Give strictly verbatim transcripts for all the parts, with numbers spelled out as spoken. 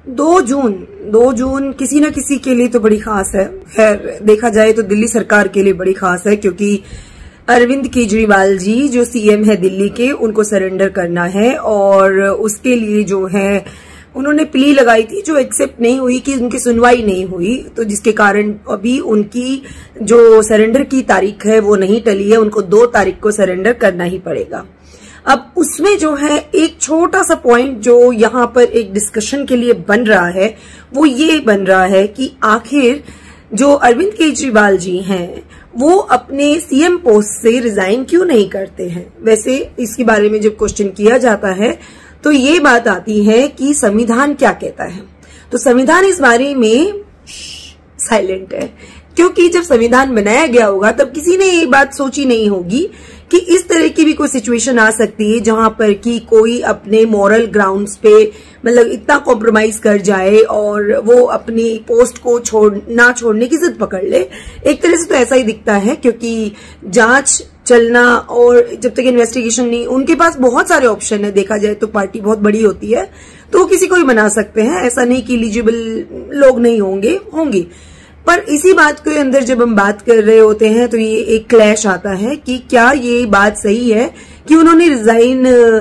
दो जून दो जून किसी न किसी के लिए तो बड़ी खास है। खैर देखा जाए तो दिल्ली सरकार के लिए बड़ी खास है, क्योंकि अरविंद केजरीवाल जी जो सीएम है दिल्ली के, उनको सरेंडर करना है और उसके लिए जो है उन्होंने प्ली लगाई थी जो एक्सेप्ट नहीं हुई, कि उनकी सुनवाई नहीं हुई, तो जिसके कारण अभी उनकी जो सरेंडर की तारीख है वो नहीं टली है। उनको दो तारीख को सरेंडर करना ही पड़ेगा। अब उसमें जो है एक छोटा सा पॉइंट जो यहाँ पर एक डिस्कशन के लिए बन रहा है वो ये बन रहा है कि आखिर जो अरविंद केजरीवाल जी हैं वो अपने सीएम पोस्ट से रिजाइन क्यों नहीं करते हैं। वैसे इसके बारे में जब क्वेश्चन किया जाता है तो ये बात आती है कि संविधान क्या कहता है, तो संविधान इस बारे में साइलेंट है, क्योंकि जब संविधान बनाया गया होगा तब किसी ने ये बात सोची नहीं होगी कि इस तरह की भी कोई सिचुएशन आ सकती है जहां पर कि कोई अपने मॉरल ग्राउंड्स पे मतलब इतना कॉम्प्रोमाइज कर जाए और वो अपनी पोस्ट को छोड़ ना छोड़ने की जिद पकड़ ले। एक तरह से तो ऐसा ही दिखता है, क्योंकि जांच चलना और जब तक इन्वेस्टिगेशन नहीं, उनके पास बहुत सारे ऑप्शन है। देखा जाए तो पार्टी बहुत बड़ी होती है तो वो किसी को भी बना सकते हैं, ऐसा नहीं कि एलिजिबल लोग नहीं होंगे होंगे पर इसी बात के अंदर जब हम बात कर रहे होते हैं तो ये एक क्लैश आता है कि क्या ये बात सही है कि उन्होंने रिजाइन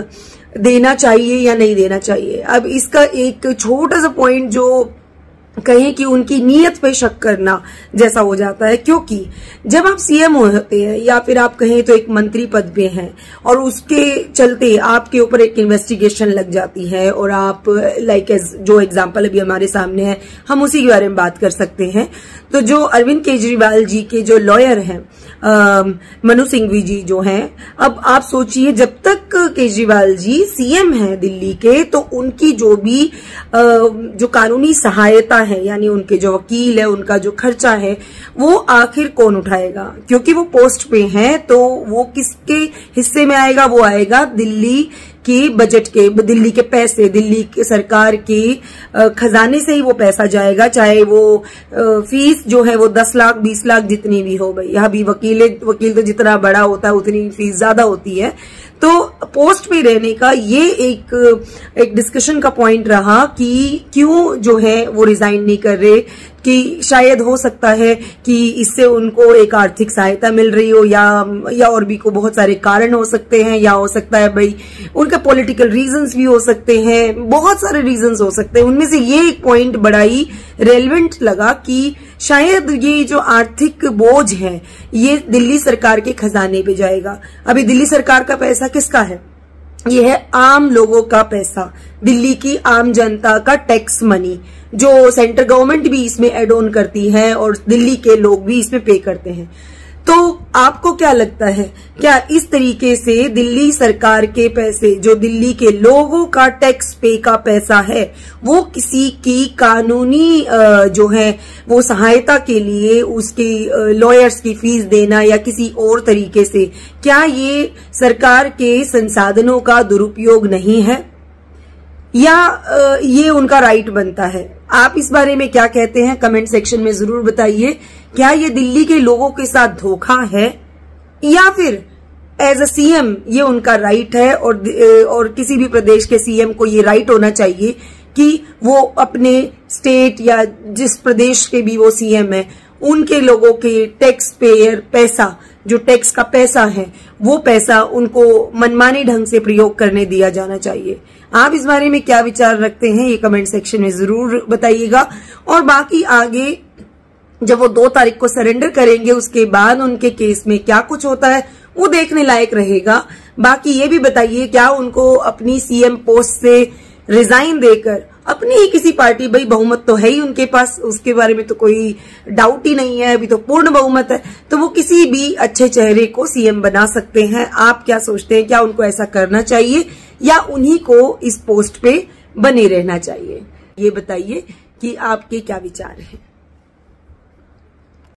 देना चाहिए या नहीं देना चाहिए। अब इसका एक छोटा सा पॉइंट जो कहें कि उनकी नीयत पे शक करना जैसा हो जाता है, क्योंकि जब आप सीएम होते हैं या फिर आप कहें तो एक मंत्री पद पे हैं और उसके चलते आपके ऊपर एक इन्वेस्टिगेशन लग जाती है और आप लाइक जो एग्जांपल अभी हमारे सामने है हम उसी के बारे में बात कर सकते हैं। तो जो अरविंद केजरीवाल जी के जो लॉयर हैं मनु सिंघवी जी जो हैं, अब आप सोचिए जब तक केजरीवाल जी सीएम हैं दिल्ली के तो उनकी जो भी आ, जो कानूनी सहायता है यानी उनके जो वकील है उनका जो खर्चा है वो आखिर कौन उठाएगा, क्योंकि वो पोस्ट पे हैं तो वो किसके हिस्से में आएगा, वो आएगा दिल्ली के बजट के, दिल्ली के पैसे, दिल्ली के सरकार के खजाने से ही वो पैसा जाएगा, चाहे वो फीस जो है वो दस लाख बीस लाख जितनी भी हो। भाई यहाँ भी वकील वकील तो जितना बड़ा होता है उतनी फीस ज्यादा होती है। तो पोस्ट पे रहने का ये एक एक डिस्कशन का पॉइंट रहा कि क्यों जो है वो रिजाइन नहीं कर रहे, कि शायद हो सकता है कि इससे उनको एक आर्थिक सहायता मिल रही हो या या और भी को बहुत सारे कारण हो सकते हैं, या हो सकता है भाई उनका पॉलिटिकल रीजंस भी हो सकते हैं, बहुत सारे रीजंस हो सकते हैं। उनमें से ये एक पॉइंट बड़ा ही रेलेवेंट लगा कि शायद ये जो आर्थिक बोझ है ये दिल्ली सरकार के खजाने पे जाएगा। अभी दिल्ली सरकार का पैसा किसका है? ये है आम लोगों का पैसा, दिल्ली की आम जनता का टैक्स मनी, जो सेंट्रल गवर्नमेंट भी इसमें एड ऑन करती है और दिल्ली के लोग भी इसमें पे करते हैं। तो आपको क्या लगता है, क्या इस तरीके से दिल्ली सरकार के पैसे, जो दिल्ली के लोगों का टैक्स पे का पैसा है, वो किसी की कानूनी जो है वो सहायता के लिए उसके लॉयर्स की फीस देना या किसी और तरीके से, क्या ये सरकार के संसाधनों का दुरुपयोग नहीं है या ये उनका राइट बनता है? आप इस बारे में क्या कहते हैं कमेंट सेक्शन में जरूर बताइए। क्या ये दिल्ली के लोगों के साथ धोखा है या फिर एज अ सीएम ये उनका राइट है और और किसी भी प्रदेश के सीएम को ये राइट होना चाहिए कि वो अपने स्टेट या जिस प्रदेश के भी वो सीएम है उनके लोगों के टैक्स पेयर पैसा, जो टैक्स का पैसा है वो पैसा उनको मनमाने ढंग से प्रयोग करने दिया जाना चाहिए। आप इस बारे में क्या विचार रखते हैं ये कमेंट सेक्शन में जरूर बताइएगा। और बाकी आगे जब वो दो तारीख को सरेंडर करेंगे उसके बाद उनके केस में क्या कुछ होता है वो देखने लायक रहेगा। बाकी ये भी बताइए क्या उनको अपनी सीएम पोस्ट से रिजाइन देकर अपनी ही किसी पार्टी, भाई बहुमत तो है ही उनके पास, उसके बारे में तो कोई डाउट ही नहीं है, अभी तो पूर्ण बहुमत है, तो वो किसी भी अच्छे चेहरे को सीएम बना सकते हैं। आप क्या सोचते हैं, क्या उनको ऐसा करना चाहिए या उन्हीं को इस पोस्ट पे बने रहना चाहिए? ये बताइए कि आपके क्या विचार हैं।